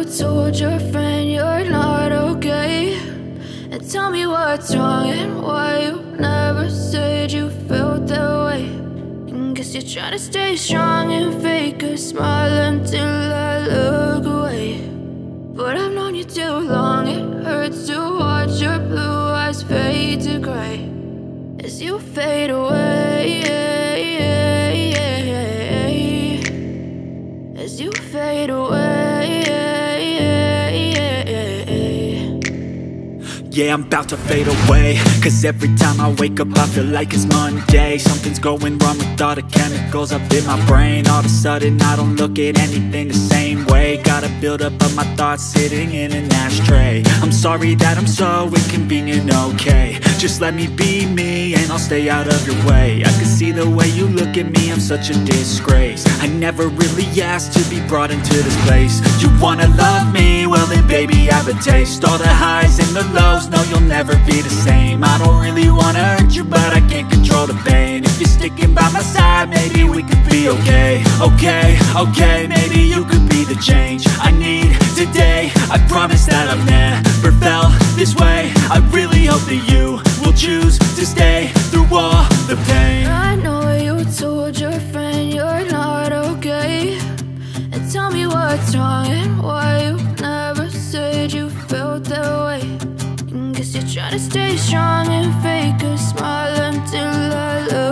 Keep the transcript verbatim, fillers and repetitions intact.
told your friend you're not okay, and tell me what's wrong and why you never said you felt that way. And guess you're trying to stay strong and fake a smile until I look away. But I've known you too long, it hurts to watch your blue eyes fade to gray as you fade away, as you fade away. Yeah, I'm about to fade away, cause every time I wake up I feel like it's Monday. Something's going wrong with all the chemicals up in my brain. All of a sudden I don't look at anything the same way. Gotta build up of my thoughts sitting in an ashtray. I'm sorry that I'm so inconvenient, okay. Just let me be me and I'll stay out of your way. I can see the way you look at me, I'm such a disgrace. I never really asked to be brought into this place. You wanna love me? Well then baby, have a taste. All the highs and the lows, no, you'll never be the same. I don't really wanna hurt you, but I can't control the pain. If you're sticking by my side, maybe we could be okay. Okay, okay, maybe you could be the change I need today. I promise that I've never felt this way. I really hope that you will choose to stay through all the pain. I know you told your friend you're not okay, and tell me what's wrong and why you never said you felt that way. Guess you're trying to stay strong and fake a smile until I look